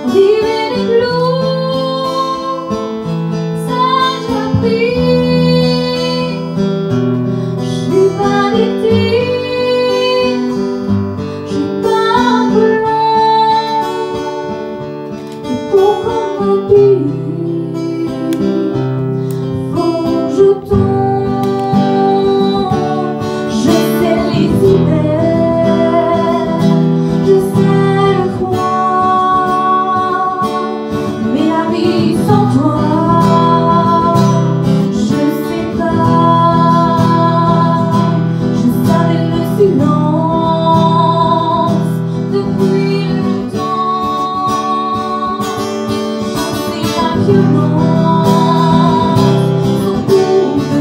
Vivre des blues, ça j'ai appris. Je suis pas victime, je suis pas un colon. Et pour qu'on me pille, faut que je tombe. Je sais les hivers, je sais le froid, mais la vie sans toi, je sais pas. Je savais le silence depuis longtemps. Je sais la violence, son goût de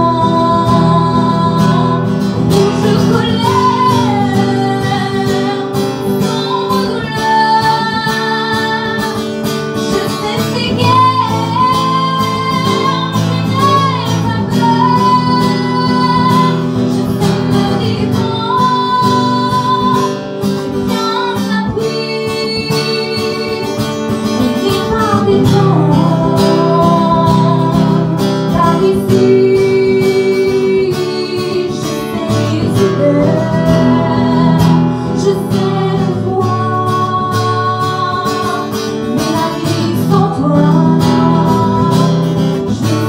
sang. Rouge colère, sombre douleur. Je sais ces guerres, je n'ai pas peur. Je sais me défendre, j'ai bien appris. On n'est pas des gens, car ici, je sais les hivers, je sais le froid, mais la vie sans toi, je sais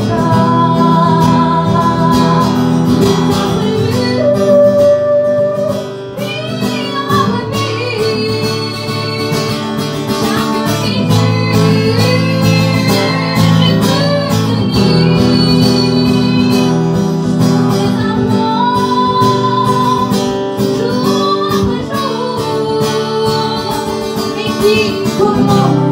pas. Tout a prévu, vie à revenir. Chaque minute, j'ai cru tenir. Je les apprends, jour après jour. Mais dis comment